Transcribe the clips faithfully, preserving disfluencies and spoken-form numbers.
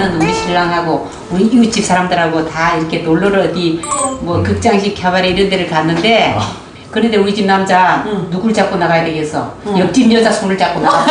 나는 우리 신랑하고 우리 이웃집 사람들하고 다 이렇게 놀러를 어디 뭐 극장식 캐바레 이런 데를 갔는데 그런데 우리 집 남자 응. 누굴 잡고 나가야 되겠어? 응. 옆집 여자 손을 잡고 나가.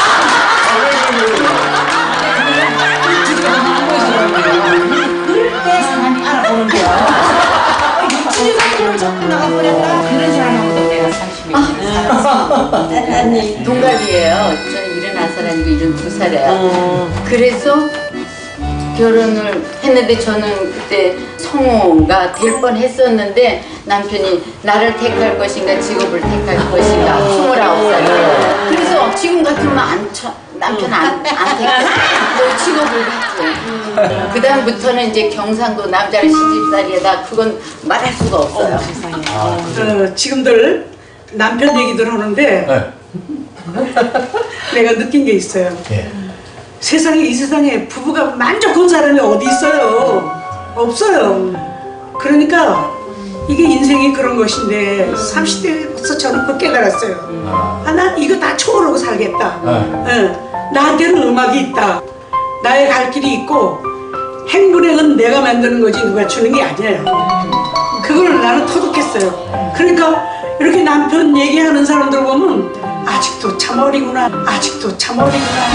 그때 사람이 알아보는 거야. 옆집 여자를 잡고 나가버렸다. 그런 사람하고도 내가 삼십 년 살았어. 아니 동갑이에요. 저는 일흔한 살 아니고 일흔두 살이에요. 음. 그래서 결혼을 했는데 저는 그때 성우가 될 뻔했었는데 남편이 나를 택할 것인가 직업을 택할 것인가 스물아홉 살에 그래서 지금 같으면 안 쳐, 남편 안, 안 택했어. 뭐 직업을 했죠. 그 다음부터는 이제 경상도 남자를 시집살이에다 그건 말할 수가 없어요. 어, 세상에. 아, 어, 지금들 남편 얘기들 하는데 네. 내가 느낀 게 있어요. 네. 세상에 이 세상에 부부가 만족한 사람이 어디 있어요? 없어요. 그러니까 이게 인생이 그런 것인데 삼십 대부터 저는 그 깨달았어요. 아, 나 이거 다 초월하고 살겠다. 네. 나한테는 음악이 있다. 나의 갈 길이 있고 행운은 내가 만드는 거지 누가 주는 게 아니에요. 그걸 나는 터득했어요. 그러니까 이렇게 남편 얘기하는 사람들 보면 아직도 참 어리구나. 아직도 참 어리구나.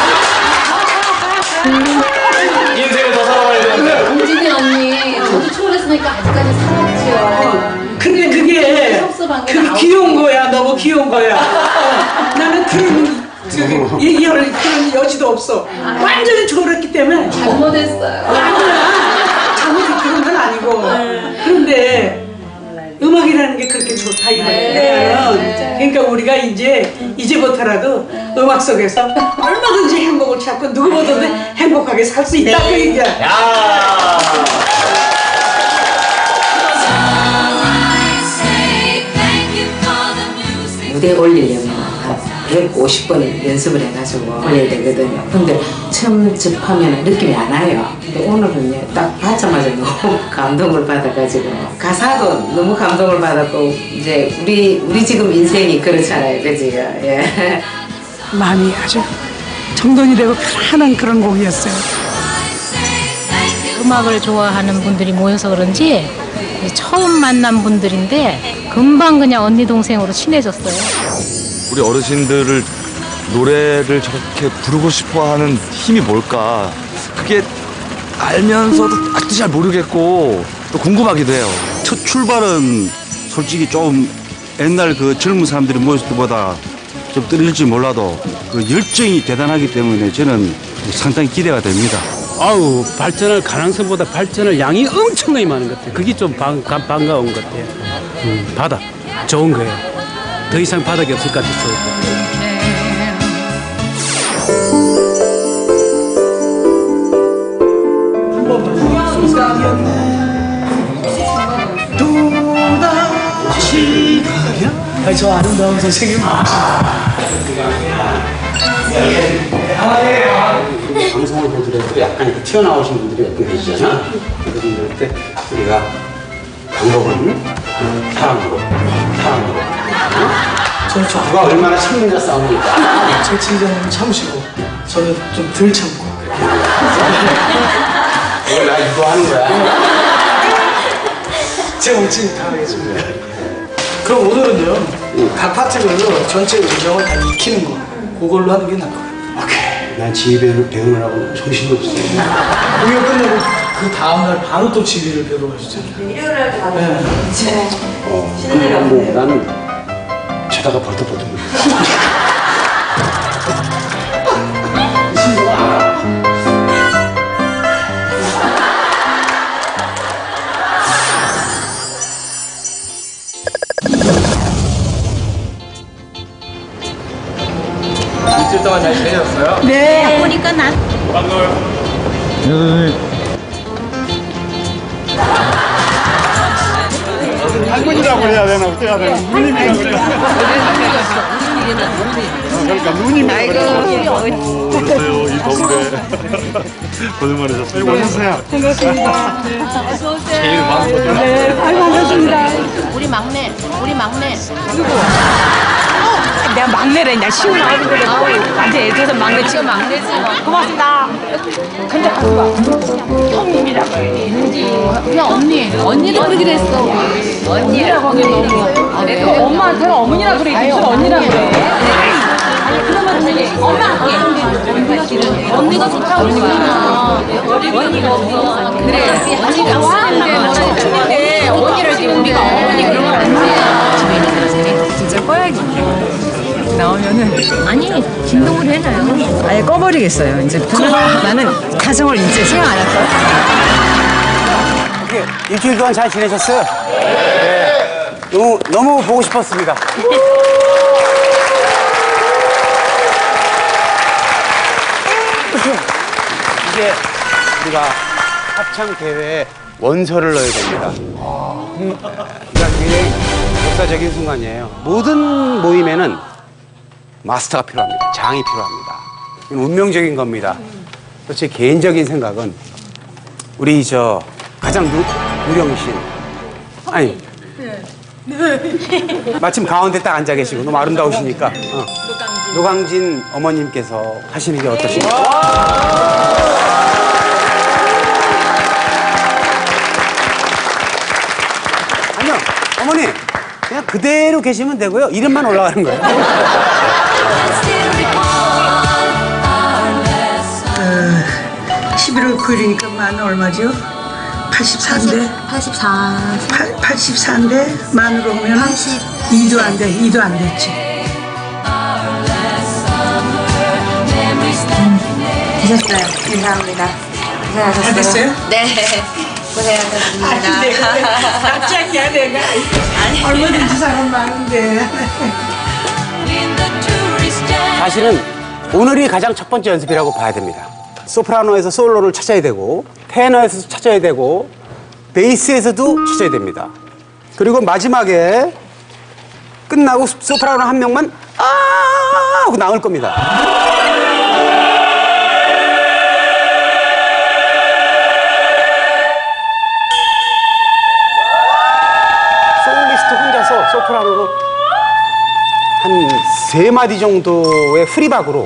인생을 더 살아가야 되는데. 공진이 언니, 저도 초월했으니까 아직까지 살았지요. 근데 그게 그 귀여운 거야. 너무 귀여운 거야. 어, 나는 그런 그, 얘기할 그런 여지도 없어. 완전히 초월했기 때문에. 잘못했어요. 아니야. 잘못이 그런 건 아니고. 그런데 음악이라는 게 그렇게 좋다 이거예요. 그러니까 우리가 이제 이제부터라도 음악 속에서 얼마든지 행복을 찾고 누구보다도 행복하게 살 수 있다 그 얘기야. 야. 무대 올리려면 백오십 번 연습을 해가지고 올려야 되거든요. 근데 처음 접하면 느낌이 안 와요. 근데 오늘은 딱 받자마자 너무 감동을 받아가지고 가사도 너무 감동을 받았고 이제 우리 우리 지금 인생이 그렇잖아요, 그지요? 예. 마음이 아주 정돈이 되고 편안한 그런 곡이었어요. 음악을 좋아하는 분들이 모여서 그런지 처음 만난 분들인데 금방 그냥 언니 동생으로 친해졌어요. 우리 어르신들을 노래를 저렇게 부르고 싶어하는 힘이 뭘까? 그게 알면서도 아직도 잘 모르겠고 또 궁금하기도 해요. 첫 출발은 솔직히 좀 옛날 그 젊은 사람들이 모였을 때보다 좀 떨릴지 몰라도 그 열정이 대단하기 때문에 저는 상당히 기대가 됩니다. 아우 발전할 가능성보다 발전할 양이 엄청나게 많은 것 같아요. 그게 좀 반, 반가운 것 같아요. 음, 바다 좋은 거예요. 더 이상 바닥이 없을 것 같아요. 아니 저 아름다운 선생님 방송을 보더라도 약간 튀어나오신 분들이 어떤 계시잖아. 그럴 때 우리가 방법은 사랑으로 사랑으로 저는 좀 누가 얼마나 참는자 싸우니까 제 친구는 참으시고 저는 좀 덜 참고 오늘 나 유도하는 거야. 제 멋진 다 하겠습니다. 그럼 오늘은요 응. 각 파트별로 전체 음정을 다 익히는 거 그걸로 하는 게 나을 것 같아요. 오케이. 난 지휘배를 배우느라고 정신도 없어. 공연 끝나고 그 다음날 바로 또 지휘를 배우러 가시잖아요. 일요일 날 가면 네. 이제 어, 쉬는 날 뭐, 나는 자다가 벌떡벌떡 일주일 동안 잘 지내셨어요? 네. 보니까 난 반가워요. 할머니라고 해야 되나 어떻게 해야 되나 누님이라고 그래야 되나 그러니까 누님이라고 그래요. 오세요 이 동네 고생 많으셨습니다. 오셨어요. 반갑습니다. 어서 오세요. 제일 마음 좋은 네, 아유 반갑습니다. 우리 막내, 우리 막내 누구? 어, 내가 막내래. 나 시우 나오는 거래. 나한테 애들에서 막내 지금 막내지. 고맙습니다. 근데 가서 봐. 형님이라고 해. 그냥 언니. 언니도 그러기로 했어. 언니라고 하기 너무. 내가 엄마한테는 어머니라 그래. 무슨 언니라 그래. 아니 그러면 언니 엄마 할게. 언니가 좋다고 그러잖아. 언니가 없어. 그래. 언니가 좋아하는데 언니를 지금 우리가 어머니 그러면 안 돼. 집에 있는 그릇에 진짜 꺼야지. 나오면은 아니 진동을 해놔요. 아예 꺼버리겠어요. 이제부터는 나는 가정을 이제 생각 안 할 거야. 일주일 동안 잘 지내셨어요? 네. 너무 너무 보고 싶었습니다. 이제 우리가 합창 대회에 원서를 넣어야 됩니다. 그러니까 굉장히 역사적인 순간이에요. 모든 모임에는 마스터가 필요합니다. 장이 필요합니다. 이건 운명적인 겁니다. 제 개인적인 생각은 우리 저 가장 누, 누령신 아니 마침 가운데 딱 앉아 계시고 너무 아름다우시니까 어. 노광진 어머님께서 하시는 게 어떠십니까? 아니요 어머니 그냥 그대로 계시면 되고요 이름만 올라가는 거예요. 어, 십일월 구일이니까 만 얼마죠? 팔십사인데 팔십사. 팔십사인데 만으로 오면 이도 안 돼. 이도 안 됐지. 되셨어요. 감사합니다. 고생하셨어요. 다 됐어요? 네. 고생하셨습니다. 아, 내가 깜짝이야 내가. 얼마든지 사람 많은데. 사실은 오늘이 가장 첫 번째 연습이라고 봐야 됩니다. 소프라노에서 솔로를 찾아야 되고 테너에서 찾아야 되고 베이스에서도 찾아야 됩니다. 그리고 마지막에 끝나고 소프라노 한 명만 아 하고 나올 겁니다. 솔리스트 혼자서 소프라노로 한 세 마디 정도의 프리박으로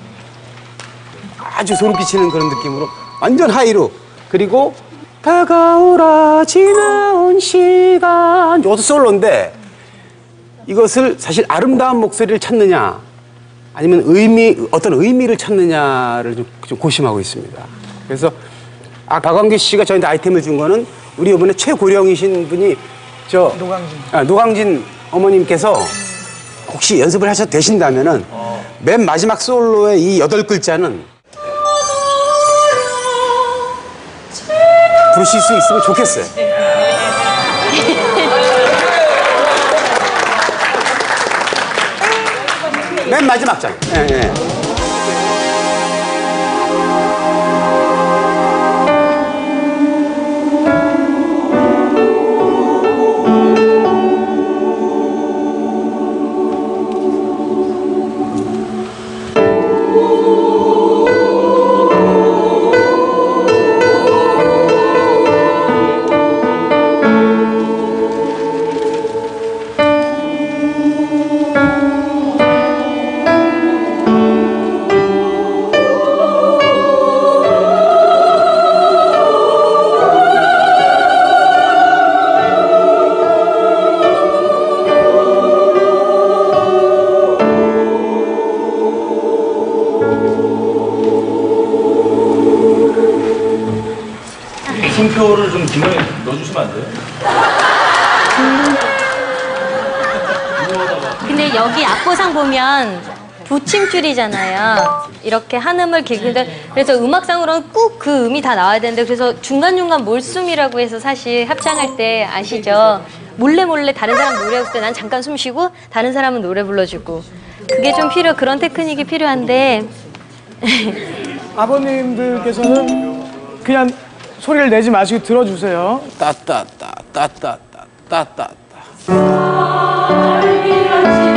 아주 소름 끼치는 그런 느낌으로 완전 하이로 그리고 다가오라 지나온 시간 이것도 솔로인데 이것을 사실 아름다운 목소리를 찾느냐 아니면 의미 어떤 의미를 찾느냐를 좀, 좀 고심하고 있습니다. 그래서 아 박광규 씨가 저한테 아이템을 준 거는 우리 이번에 최고령이신 분이 저 노광진 아, 노광진 어머님께서 혹시 연습을 하셔도 되신다면은 어. 맨 마지막 솔로의 이 여덟 글자는 부르실 수 있으면 좋겠어요. 맨 마지막 장. 예, 예. 숨표를 좀 중간에 넣어주시면 안 돼요? 근데 여기 앞보상 보면 부침줄이잖아요. 이렇게 한음을 기는데 그래서 음악상으로는 꼭 그 음이 다 나와야 되는데 그래서 중간중간 몰숨이라고 해서 사실 합창할 때 아시죠? 몰래 몰래 다른 사람 노래 부를 때 난 잠깐 숨 쉬고 다른 사람은 노래 불러주고 그게 좀 필요 그런 테크닉이 필요한데 아버님들께서는 그냥 소리를 내지 마시고 들어주세요. 따따따 따따따 따따따